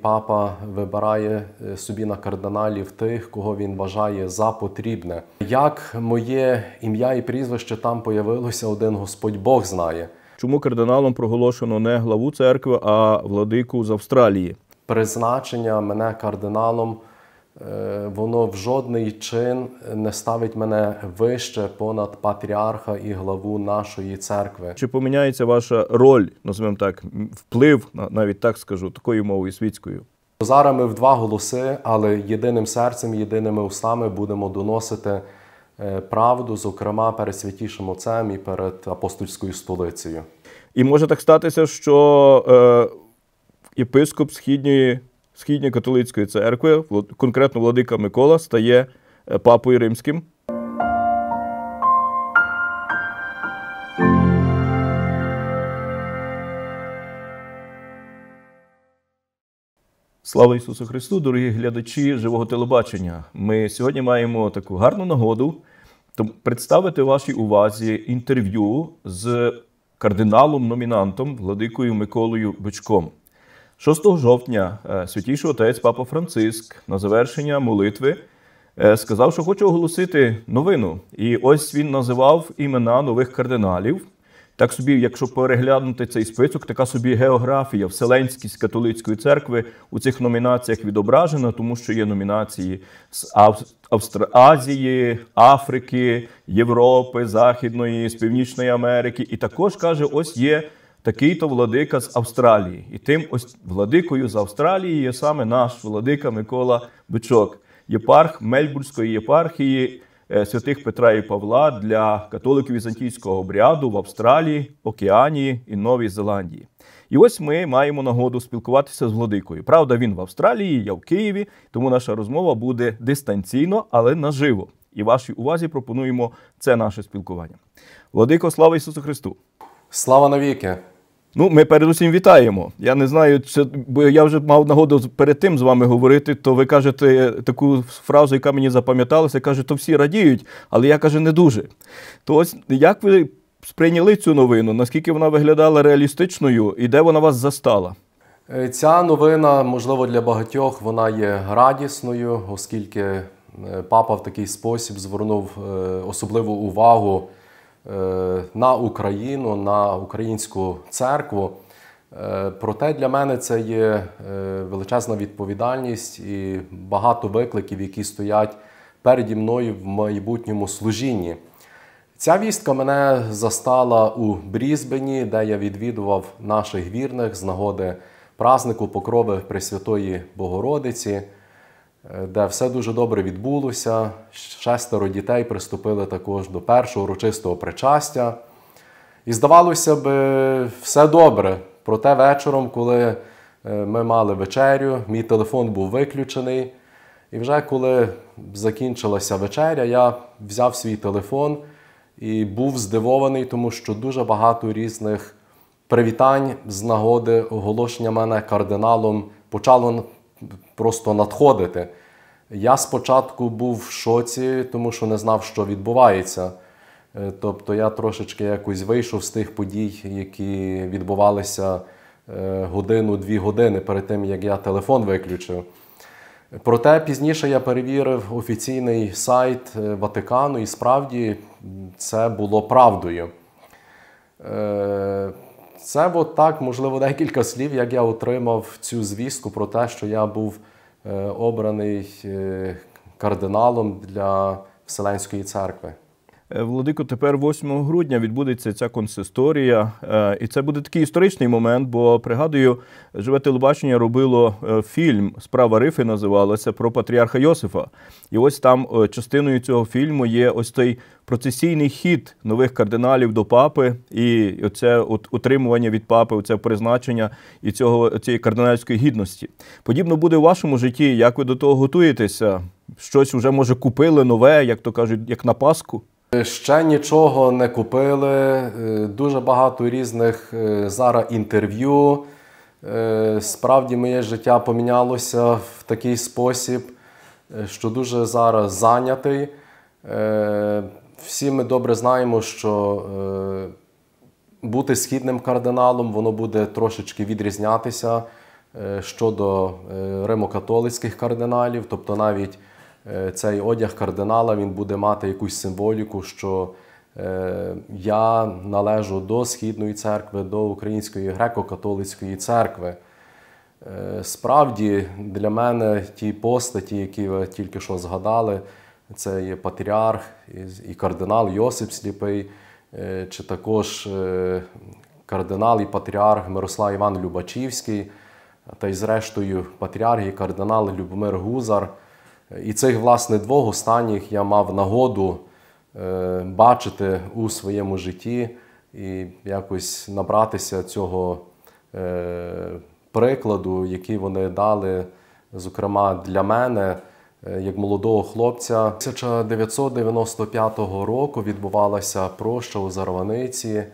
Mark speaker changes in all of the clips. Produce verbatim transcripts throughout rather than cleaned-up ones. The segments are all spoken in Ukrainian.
Speaker 1: Папа вибирає собі на кардиналів тих, кого він вважає за потрібне. Як моє ім'я і прізвище там появилося, один Господь Бог знає.
Speaker 2: Чому кардиналом проголошено не главу церкви, а владику з Австралії?
Speaker 1: Призначення мене кардиналом, воно в жодний чин не ставить мене вище понад патріарха і главу нашої церкви.
Speaker 2: Чи поміняється ваша роль, називаємо так, вплив, навіть так скажу, такою мовою світською?
Speaker 1: Зараз ми в два голоси, але єдиним серцем, єдиними устами будемо доносити правду, зокрема перед Святішим Отцем і перед Апостольською столицею.
Speaker 2: І може так статися, що е, єпископ Східної Східної католицької церкви, конкретно владика Микола, стає папою римським. Слава Ісусу Христу, дорогі глядачі Живого телебачення! Ми сьогодні маємо таку гарну нагоду представити вашій увазі інтерв'ю з кардиналом-номінантом, владикою Миколою Бичком. шостого жовтня Святійший Отець Папа Франциск на завершення молитви сказав, що хоче оголосити новину. І ось він називав імена нових кардиналів. Так собі, якщо переглянути цей список, така собі географія Вселенськість католицької церкви у цих номінаціях відображена, тому що є номінації з Австр... Азії, Африки, Європи, Західної, з Північної Америки. І також, каже, ось є такий-то владика з Австралії. І тим ось владикою з Австралії є саме наш владика Микола Бичок, єпарх Мельбурнської єпархії святих Петра і Павла для католиків візантійського обряду в Австралії, Океанії і Новій Зеландії. І ось ми маємо нагоду спілкуватися з владикою. Правда, він в Австралії, я в Києві, тому наша розмова буде дистанційно, але наживо. І вашій увазі пропонуємо це наше спілкування. Владико, слава Ісусу Христу!
Speaker 1: Слава навіки!
Speaker 2: Ну, ми передусім вітаємо. Я не знаю, чи, бо я вже мав нагоду перед тим з вами говорити, то ви кажете таку фразу, яка мені запам'яталася, каже, то всі радіють, але я, каже, не дуже. То ось, як ви сприйняли цю новину? Наскільки вона виглядала реалістичною і де вона вас застала?
Speaker 1: Ця новина, можливо, для багатьох, вона є радісною, оскільки папа в такий спосіб звернув особливу увагу на Україну, на українську церкву. Проте для мене це є величезна відповідальність і багато викликів, які стоять переді мною в майбутньому служінні. Ця вістка мене застала у Брізбені, де я відвідував наших вірних з нагоди празднику Покрови Пресвятої Богородиці, де все дуже добре відбулося. Шестеро дітей приступили також до першого урочистого причастя. І здавалося б, все добре. Проте вечором, коли ми мали вечерю, мій телефон був виключений. І вже коли закінчилася вечеря, я взяв свій телефон і був здивований, тому що дуже багато різних привітань з нагоди оголошення мене кардиналом почало просто надходити. Я спочатку був в шоці, тому що не знав, що відбувається. Тобто я трошечки якось вийшов з тих подій, які відбувалися годину-дві години перед тим, як я телефон виключив. Проте пізніше я перевірив офіційний сайт Ватикану, і справді це було правдою. Це от так, можливо, декілька слів, як я отримав цю звістку про те, що я був обраний кардиналом для Вселенської церкви.
Speaker 2: Владико, тепер восьмого грудня відбудеться ця консисторія, і це буде такий історичний момент, бо, пригадую, Живе телебачення робило фільм «Справа Рифи» називалося, про патріарха Йосифа. І ось там частиною цього фільму є ось цей процесійний хід нових кардиналів до папи, і оце от утримування від папи, оце призначення і цього, цієї кардинальської гідності. Подібно буде у вашому житті, як ви до того готуєтеся? Щось вже, може, купили нове, як то кажуть, як на Пасху?
Speaker 1: Ще нічого не купили, дуже багато різних зараз інтерв'ю. Справді моє життя помінялося в такий спосіб, що дуже зараз зайнятий. Всі ми добре знаємо, що бути східним кардиналом, воно буде трошечки відрізнятися щодо римо-католицьких кардиналів, тобто навіть цей одяг кардинала, він буде мати якусь символіку, що я належу до Східної церкви, до Української греко-католицької церкви. Справді, для мене ті постаті, які ви тільки що згадали, це є патріарх і кардинал Йосип Сліпий, чи також кардинал і патріарх Мирослав Іван Любачівський, та й зрештою патріарх і кардинал Любомир Гузар. І цих, власне, двох останніх я мав нагоду бачити у своєму житті і якось набратися цього прикладу, який вони дали, зокрема, для мене, як молодого хлопця. тисяча дев'ятсот дев'яносто п'ятого року відбувалася проща у Зарваниці,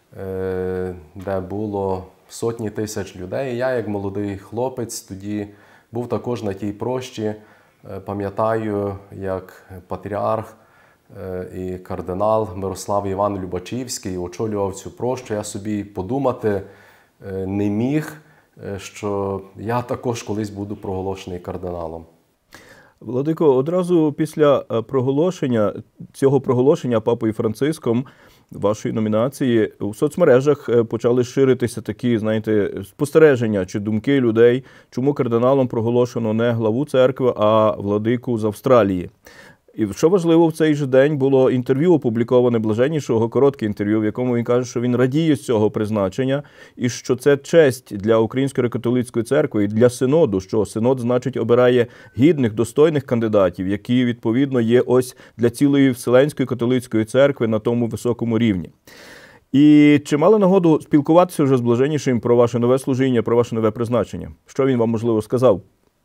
Speaker 1: де було сотні тисяч людей. Я, як молодий хлопець, тоді був також на тій прощі. Пам'ятаю, як патріарх і кардинал Мирослав Іван Любачівський очолював цю прощу. Я собі подумати не міг, що я також колись буду проголошений кардиналом.
Speaker 2: Владико, одразу після проголошення, цього проголошення Папою Франциском вашої номінації у соцмережах почали ширитися такі, знаєте, спостереження чи думки людей, чому кардиналом проголошено не главу церкви, а владику з Австралії. І що важливо, в цей же день було інтерв'ю опубліковане Блаженнішого, коротке інтерв'ю, в якому він каже, що він радіє з цього призначення і що це честь для Української греко-католицької церкви і для синоду, що синод, значить, обирає гідних, достойних кандидатів, які, відповідно, є ось для цілої Вселенської католицької церкви на тому високому рівні. І чи мали нагоду спілкуватися вже з Блаженнішим про ваше нове служіння, про ваше нове призначення? Що він вам, можливо, сказав?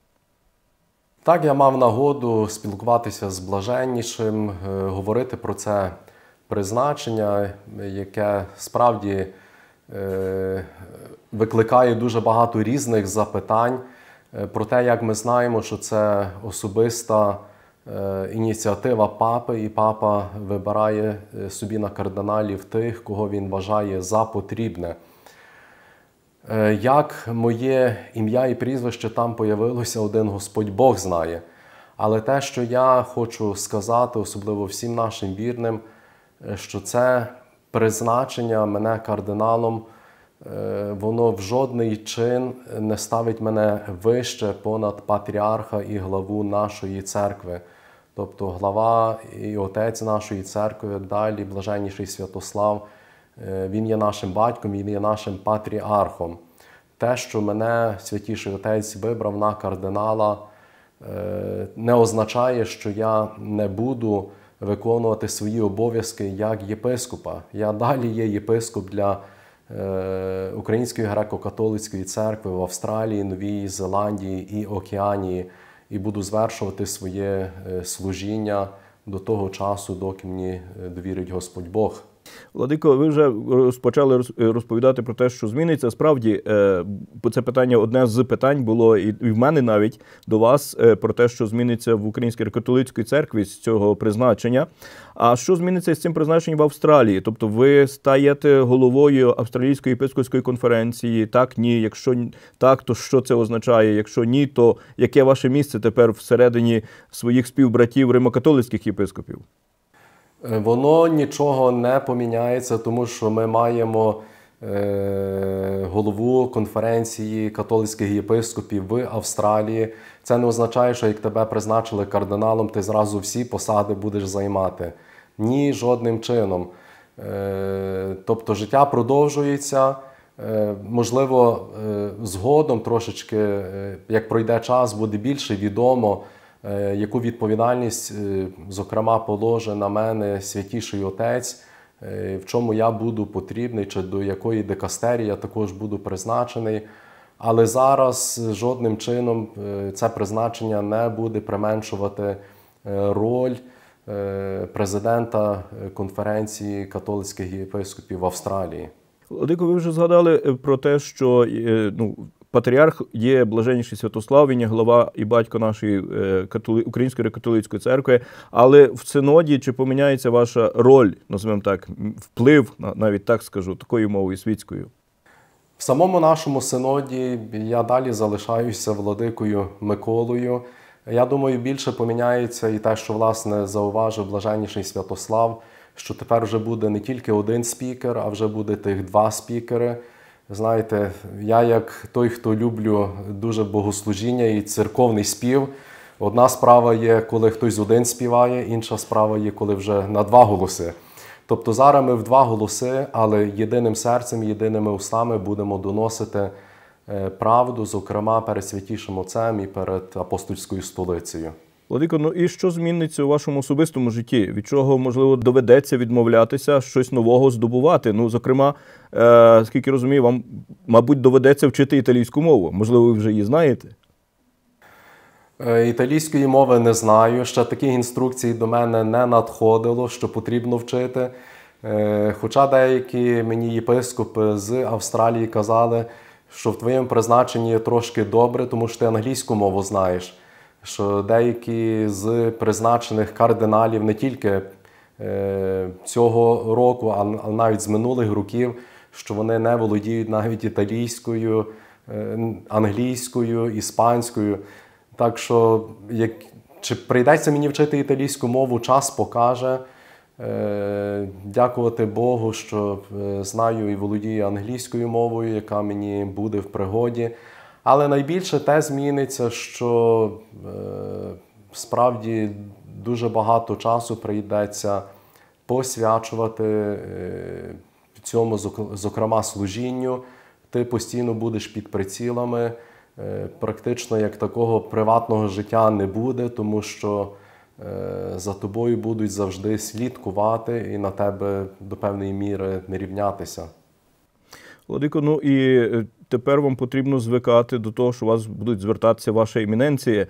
Speaker 1: Так, я мав нагоду спілкуватися з Блаженнішим, говорити про це призначення, яке справді викликає дуже багато різних запитань про те, як ми знаємо, що це особиста ініціатива папи, і папа вибирає собі на кардиналів тих, кого він вважає за потрібне. Як моє ім'я і прізвище там появилося, один Господь Бог знає. Але те, що я хочу сказати, особливо всім нашим вірним, що це призначення мене кардиналом, воно в жодний чин не ставить мене вище понад патріарха і главу нашої церкви. Тобто глава і отець нашої церкви, далі Блаженніший Святослав, він є нашим батьком, він є нашим патріархом. Те, що мене Святіший Отець вибрав на кардинала, не означає, що я не буду виконувати свої обов'язки як єпископа. Я далі є єпископ для Української греко-католицької церкви в Австралії, Новій Зеландії і Океанії і буду звершувати своє служіння до того часу, доки мені довірить Господь Бог.
Speaker 2: Владико, ви вже почали розповідати про те, що зміниться. Справді, це питання, одне з питань було і в мене навіть до вас, про те, що зміниться в Українській греко-католицькій церкві з цього призначення. А що зміниться з цим призначенням в Австралії? Тобто ви стаєте головою Австралійської єпископської конференції, так, ні? Якщо так, то що це означає? Якщо ні, то яке ваше місце тепер всередині своїх співбратів римо-католицьких єпископів?
Speaker 1: Воно нічого не поміняється, тому що ми маємо е, голову конференції католицьких єпископів в Австралії. Це не означає, що як тебе призначили кардиналом, ти зразу всі посади будеш займати. Ні, жодним чином. Е, тобто життя продовжується. Е, можливо, е, згодом трошечки, е, як пройде час, буде більше відомо, яку відповідальність, зокрема, положить на мене Святіший Отець, в чому я буду потрібний, чи до якої дикастерії я також буду призначений. Але зараз жодним чином це призначення не буде применшувати роль президента конференції католицьких єпископів в Австралії.
Speaker 2: Владико, ви вже згадали про те, що ну, патріарх є Блаженніший Святослав, він є глава і батько нашої католи... Української католицької церкви, але в синоді чи поміняється ваша роль, називаємо так, вплив, навіть так скажу, такою мовою світською?
Speaker 1: В самому нашому синоді я далі залишаюся владикою Миколою. Я думаю, більше поміняється і те, що, власне, зауважив блаженніший Святослав, що тепер вже буде не тільки один спікер, а вже буде тих два спікери. Знаєте, я як той, хто люблю дуже богослужіння і церковний спів, одна справа є, коли хтось один співає, інша справа є, коли вже на два голоси. Тобто зараз ми в два голоси, але єдиним серцем, єдиними устами будемо доносити правду, зокрема перед Святішим Отцем і перед Апостольською столицею.
Speaker 2: Владико, ну і що зміниться у вашому особистому житті? Від чого, можливо, доведеться відмовлятися, щось нового здобувати? Ну, зокрема, е, скільки розумію, вам, мабуть, доведеться вчити італійську мову. Можливо, ви вже її знаєте?
Speaker 1: Італійської мови не знаю. Ще таких інструкцій до мене не надходило, що потрібно вчити. Хоча деякі мені єпископи з Австралії казали, що в твоєму призначенні є трошки добре, тому що ти англійську мову знаєш. Що деякі з призначених кардиналів не тільки цього року, а навіть з минулих років, що вони не володіють навіть італійською, англійською, іспанською. Так що, як, чи прийдеться мені вчити італійську мову, час покаже. Е, дякувати Богу, що е, знаю і володію англійською мовою, яка мені буде в пригоді. Але найбільше те зміниться, що е, справді дуже багато часу прийдеться посвячувати е, цьому, зокрема, служінню. Ти постійно будеш під прицілами. Практично як такого приватного життя не буде, тому що за тобою будуть завжди слідкувати і на тебе до певної міри не рівнятися.
Speaker 2: Владико, ну і тепер вам потрібно звикати до того, що вас будуть звертатися ваша еміненція.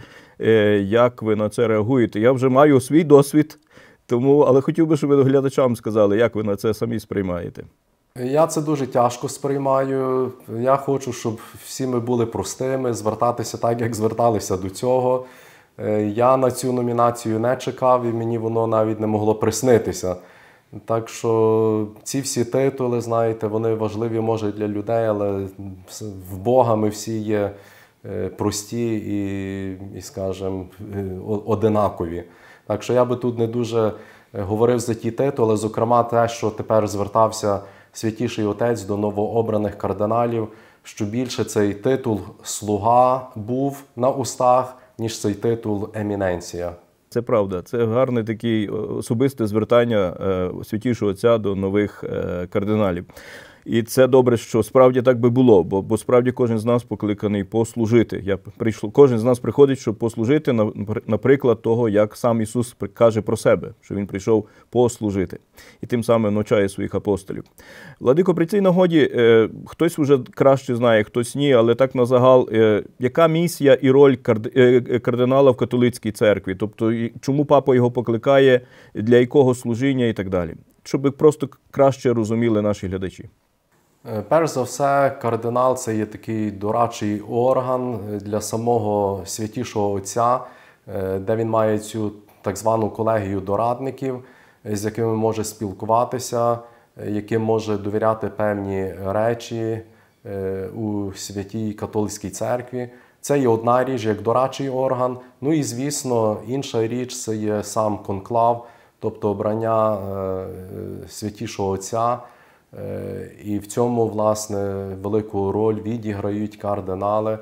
Speaker 2: Як ви на це реагуєте? Я вже маю свій досвід, тому, але хотів би, щоб ви глядачам сказали, як ви на це самі сприймаєте.
Speaker 1: Я це дуже тяжко сприймаю. Я хочу, щоб всі ми були простими, звертатися так, як зверталися до цього. Я на цю номінацію не чекав, і мені воно навіть не могло приснитися. Так що ці всі титули, знаєте, вони важливі, може, для людей, але в Бога ми всі є прості і, і скажімо, одинакові. Так що я би тут не дуже говорив за ті титули, зокрема те, що тепер звертався Святіший Отець до новообраних кардиналів, що більше цей титул «слуга» був на устах, ніж цей титул «еміненція».
Speaker 2: Це правда. Це гарне таке особисте звертання Святішого Отця до нових кардиналів. І це добре, що справді так би було, бо, бо справді кожен з нас покликаний послужити. Я прийшло, кожен з нас приходить, щоб послужити, наприклад, того, як сам Ісус каже про себе, що Він прийшов послужити. І тим самим навчає своїх апостолів. Владико, при цій нагоді, е, хтось вже краще знає, хтось ні, але так на загал, е, яка місія і роль кард, е, кардинала в католицькій церкві? Тобто, чому папа його покликає, для якого служіння і так далі? Щоб просто краще розуміли наші глядачі.
Speaker 1: Перш за все, кардинал – це є такий дорадчий орган для самого Святішого Отця, де він має цю так звану колегію дорадників, з якими може спілкуватися, яким може довіряти певні речі у Святій Католицькій Церкві. Це є одна річ, як дорадчий орган. Ну і, звісно, інша річ – це є сам конклав, тобто обрання Святішого Отця. І в цьому, власне, велику роль відіграють кардинали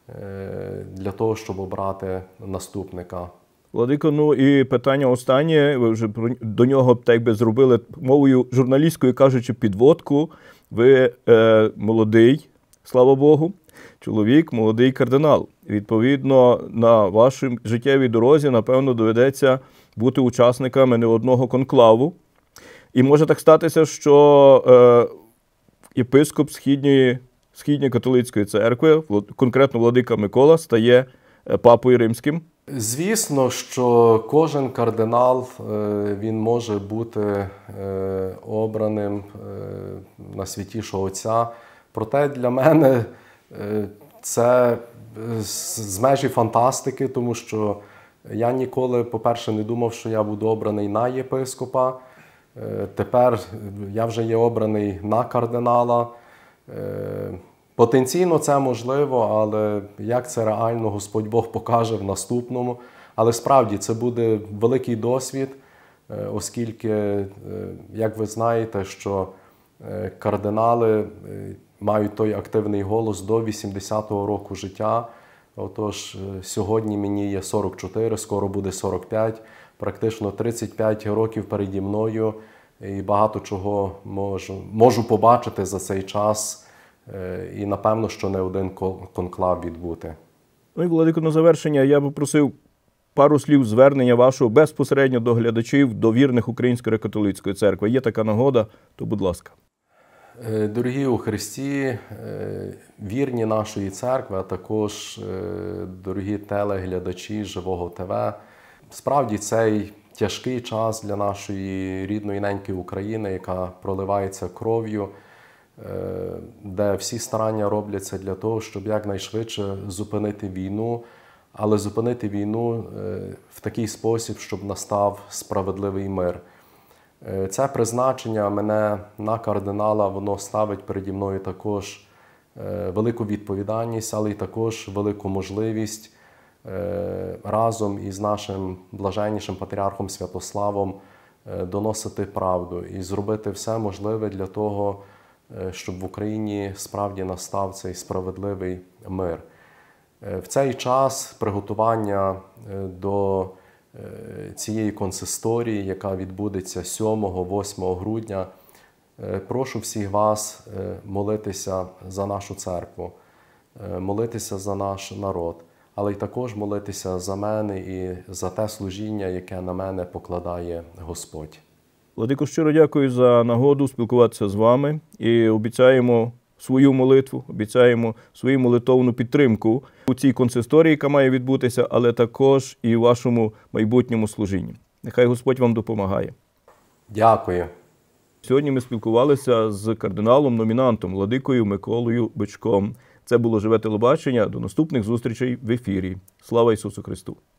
Speaker 1: для того, щоб обрати наступника.
Speaker 2: Владико, ну і питання останнє, ви вже до нього так би зробили мовою журналістською, кажучи, підводку. Ви е, молодий, слава Богу, чоловік, молодий кардинал. Відповідно, на вашій життєвій дорозі, напевно, доведеться бути учасниками не одного конклаву. І може так статися, що е, єпископ Східної, Східної католицької церкви, конкретно владика Микола, стає папою римським.
Speaker 1: Звісно, що кожен кардинал, він може бути обраним на Святішого Отця. Проте для мене це з межі фантастики, тому що я ніколи, по-перше, не думав, що я буду обраний на єпископа. Тепер я вже є обраний на кардинала. Потенційно це можливо, але як це реально Господь Бог покаже в наступному. Але справді це буде великий досвід, оскільки, як ви знаєте, що кардинали мають той активний голос до вісімдесятого року життя. Отож, сьогодні мені є сорок чотири, скоро буде сорок п'ять, практично тридцять п'ять років переді мною. І багато чого можу, можу побачити за цей час. І, напевно, що не один конклав відбути.
Speaker 2: Ну і, Владико, на завершення я би просив пару слів звернення вашого безпосередньо до глядачів, до вірних Української греко-католицької церкви. Є така нагода, то будь ласка.
Speaker 1: Дорогі у Христі, вірні нашої церкви, а також дорогі телеглядачі Живого ТВ. Справді цей тяжкий час для нашої рідної неньки України, яка проливається кров'ю, де всі старання робляться для того, щоб якнайшвидше зупинити війну, але зупинити війну в такий спосіб, щоб настав справедливий мир. Це призначення мене на кардинала, воно ставить переді мною також велику відповідальність, але й також велику можливість разом із нашим блаженнішим патріархом Святославом доносити правду і зробити все можливе для того, щоб в Україні справді настав цей справедливий мир. В цей час приготування до цієї консисторії, яка відбудеться сьомого-восьмого грудня, прошу всіх вас молитися за нашу церкву, молитися за наш народ, але й також молитися за мене і за те служіння, яке на мене покладає Господь.
Speaker 2: Владико, щиро дякую за нагоду спілкуватися з вами і обіцяємо свою молитву, обіцяємо свою молитовну підтримку у цій консисторії, яка має відбутися, але також і в вашому майбутньому служінні. Нехай Господь вам допомагає.
Speaker 1: Дякую.
Speaker 2: Сьогодні ми спілкувалися з кардиналом-номінантом Владикою Миколою Бичком. Це було «Живе телебачення». До наступних зустрічей в ефірі. Слава Ісусу Христу!